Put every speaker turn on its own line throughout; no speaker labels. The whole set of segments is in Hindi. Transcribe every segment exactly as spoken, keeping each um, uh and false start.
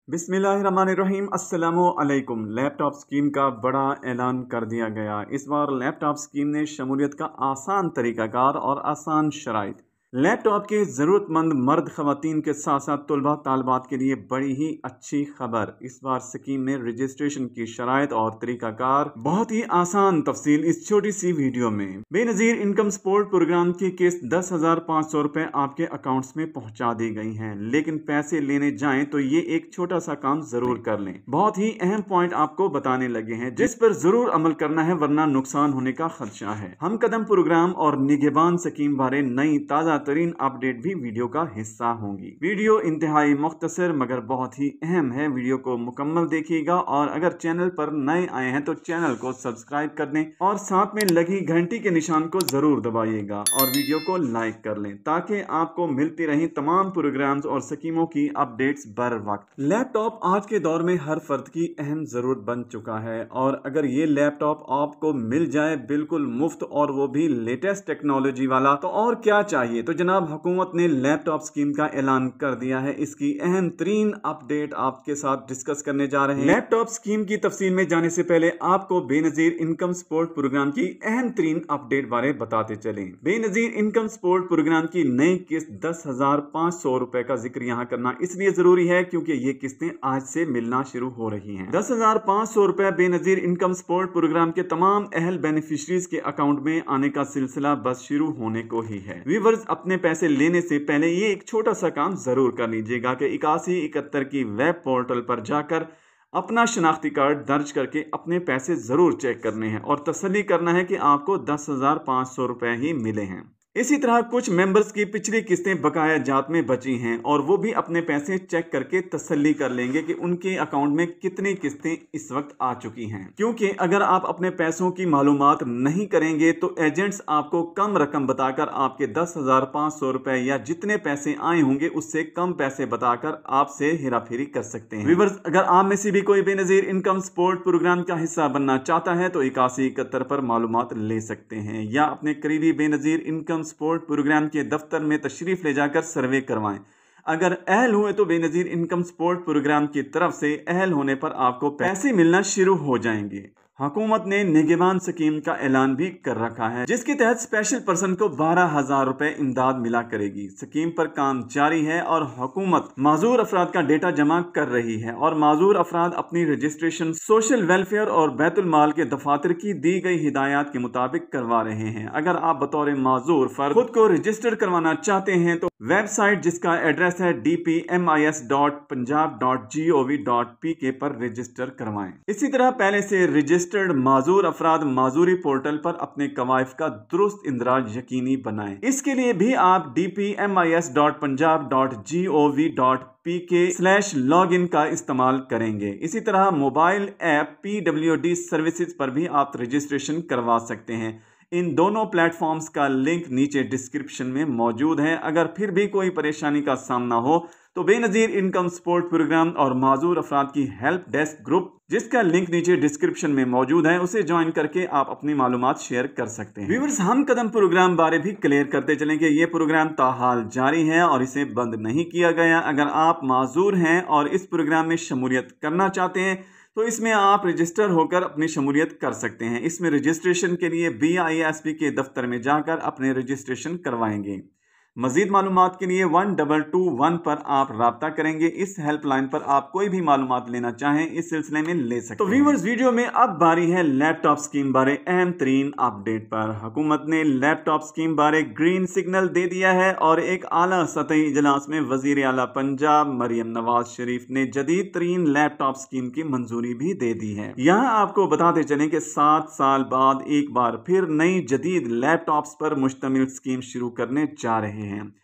बिस्मिल्लाहिर्रहमानिर्रहीम अस्सलामु अलैकुम। लैपटॉप स्कीम का बड़ा ऐलान कर दिया गया। इस बार लैपटॉप स्कीम ने शमूलियत का आसान तरीकाकार और आसान शराइत। लैपटॉप के ज़रूरतमंद मर्द ख़वातीन के साथ साथ तलबा तालबात के लिए बड़ी ही अच्छी खबर। इस बार स्कीम में रजिस्ट्रेशन की शराइत और तरीकाकार बहुत ही आसान तफसील इस छोटी सी वीडियो में। बेनज़ीर इनकम सपोर्ट प्रोग्राम की किस्त दस हजार पाँच सौ रुपए आपके अकाउंट्स में पहुंचा दी गई हैं, लेकिन पैसे लेने जाएं तो ये एक छोटा सा काम जरूर कर लें। बहुत ही अहम पॉइंट आपको बताने लगे हैं जिस पर जरूर अमल करना है, वरना नुकसान होने का खदशा है। हम कदम प्रोग्राम और निगहबान स्कीम बारे नई ताज़ा तरीन अपडेट भी वीडियो का हिस्सा होंगी। वीडियो इंतहाई मुख्तसर मगर बहुत ही अहम है। वीडियो को मुकम्मल देखिएगा और अगर चैनल पर नए आए हैं तो चैनल को सब्सक्राइब कर दें और साथ में लगी घंटी के निशान को जरूर दबाइएगा और वीडियो को लाइक कर लें ताकि आपको मिलती रही तमाम प्रोग्राम्स और स्कीमों की अपडेट्स बर वक्त। लैपटॉप आज के दौर में हर फर्द की अहम जरूरत बन चुका है और अगर ये लैपटॉप आपको मिल जाए बिल्कुल मुफ्त और वो भी लेटेस्ट टेक्नोलॉजी वाला तो और क्या चाहिए। तो जनाब हुकूमत ने लैपटॉप स्कीम का ऐलान कर दिया है। इसकी अहम तरीन अपडेट आपके साथ डिस्कस करने जा रहे हैं। लैपटॉप स्कीम की तफसील में जाने से पहले आपको बेनजीर इनकम सपोर्ट प्रोग्राम की अहम तरीन अपडेट बारे बताते चलें। बेनजीर इनकम सपोर्ट प्रोग्राम की नई किस्त दस हजार पाँच सौ रुपए का जिक्र यहाँ करना इसलिए जरूरी है क्योंकि ये किस्तें आज से मिलना शुरू हो रही हैं। दस हजार पाँच सौ रुपए बेनजीर इनकम सपोर्ट प्रोग्राम के तमाम अहल बेनिफिशरीज के अकाउंट में आने का सिलसिला बस शुरू होने को ही है। व्यूअर्स अपने पैसे लेने से पहले ये एक छोटा सा काम जरूर कर लीजिएगा कि इक्यासी इकहत्तर की वेब पोर्टल पर जाकर अपना शनाख्ती कार्ड दर्ज करके अपने पैसे जरूर चेक करने हैं और तसल्ली करना है कि आपको दस हजार पाँच सौ रुपए ही मिले हैं। इसी तरह कुछ मेंबर्स की पिछली किस्तें बकाया जात में बची हैं और वो भी अपने पैसे चेक करके तसल्ली कर लेंगे कि उनके अकाउंट में कितनी किस्तें इस वक्त आ चुकी हैं, क्योंकि अगर आप अपने पैसों की मालूमात नहीं करेंगे तो एजेंट्स आपको कम रकम बताकर आपके दस हजार पाँच सौ रुपए या जितने पैसे आए होंगे उससे कम पैसे बताकर आपसे हेराफेरी कर सकते हैं। व्यूअर्स, अगर आप में से भी कोई बेनजीर इनकम सपोर्ट प्रोग्राम का हिस्सा बनना चाहता है तो इक्यासी इकहत्तर पर मालूमात ले सकते हैं या अपने करीबी बेनजीर इनकम सपोर्ट प्रोग्राम के दफ्तर में तशरीफ ले जाकर सर्वे करवाएं। अगर अहल हुए तो बेनजीर इनकम सपोर्ट प्रोग्राम की तरफ से अहल होने पर आपको पैसे मिलना शुरू हो जाएंगे। हुकूमत ने निगहबान स्कीम का ऐलान भी कर रखा है जिसके तहत स्पेशल पर्सन को बारह हजार रुपए इमदाद मिला करेगी। स्कीम पर काम जारी है और हुकूमत माजूर अफराद का डेटा जमा कर रही है और माजूर अफराद अपनी रजिस्ट्रेशन सोशल वेलफेयर और बैतुल माल के दफातर की दी गई हिदायत के मुताबिक करवा रहे हैं। अगर आप बतौर माजूर फर्द खुद को रजिस्टर करवाना चाहते हैं तो वेबसाइट जिसका एड्रेस है D P M I S dot Punjab dot G O V dot P K पर रजिस्टर करवाएं। इसी तरह पहले से रजिस्टर रजिस्टर्ड माजूर अफराद माजूरी पोर्टल पर अपने कवायफ का दुरुस्त इंदराज यकीनी बनाएं। इसके लिए भी आप D P M I S dot Punjab dot G O V dot P K slash login का इस्तेमाल करेंगे। इसी तरह mobile app P W D services पर भी आप रजिस्ट्रेशन करवा सकते हैं। इन दोनों प्लेटफॉर्म्स का लिंक नीचे डिस्क्रिप्शन में मौजूद है। अगर फिर भी कोई परेशानी का सामना हो तो बेनजीर इनकम सपोर्ट प्रोग्राम और माजूर अफराद की हेल्प डेस्क ग्रुप जिसका लिंक नीचे डिस्क्रिप्शन में मौजूद है उसे ज्वाइन करके आप अपनी मालूमात शेयर कर सकते हैं। व्यूअर्स, हम कदम प्रोग्राम बारे भी क्लियर करते चलें कि ये प्रोग्राम ताहाल जारी है और इसे बंद नहीं किया गया। अगर आप माजूर हैं और इस प्रोग्राम में शमूलियत करना चाहते हैं तो इसमें आप रजिस्टर होकर अपनी शमूलियत कर सकते हैं। इसमें रजिस्ट्रेशन के लिए बी आई एस पी के दफ्तर में जाकर अपने रजिस्ट्रेशन करवाएंगे। मजीद मालूमात के लिए वन डबल टू वन पर आप राब्ता करेंगे। इस हेल्पलाइन पर आप कोई भी मालूमात लेना चाहें इस सिलसिले में ले सकते हैं। तो व्यूअर्स, वीडियो में अब बारी है लैपटॉप स्कीम बारे अहम तरीन अपडेट पर। हुकूमत ने लैपटॉप स्कीम बारे ग्रीन सिग्नल दे दिया है और एक आला सतही इजलास में वजीर आला पंजाब मरियम नवाज शरीफ ने जदीद तरीन लैपटॉप स्कीम की मंजूरी भी दे दी है। यहाँ आपको बताते चलें कि सात साल बाद एक बार फिर नई जदीद लैपटॉप्स पर मुश्तमिल स्कीम शुरू करने जा रहे हैं।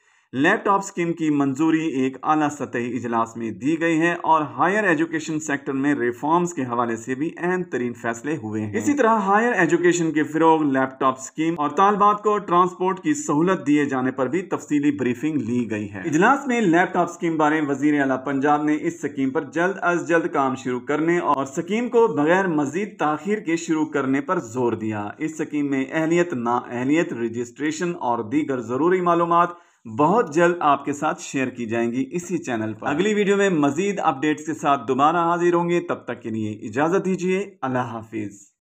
लैपटॉप स्कीम की मंजूरी एक आला सतही इजलास में दी गई है और हायर एजुकेशन सेक्टर में रिफॉर्म्स के हवाले से भी अहम तरीन फैसले हुए हैं। इसी तरह हायर एजुकेशन के फिरोग, लैपटॉप स्कीम और तालबात को ट्रांसपोर्ट की सहूलत दिए जाने पर भी तफसीली ब्रीफिंग ली गई है। इजलास में लैपटॉप स्कीम बारे वजीर आला पंजाब ने इस स्कीम पर जल्द अज जल्द काम शुरू करने और स्कीम को बगैर मजीद ताखीर के शुरू करने पर जोर दिया। इस स्कीम में अहलियत, नाअहलियत, रजिस्ट्रेशन और दीगर जरूरी मालूमात बहुत जल्द आपके साथ शेयर की जाएंगी इसी चैनल पर। अगली वीडियो में मजीद अपडेट्स के साथ दोबारा हाजिर होंगे, तब तक के लिए इजाजत दीजिए। अल्लाह हाफिज।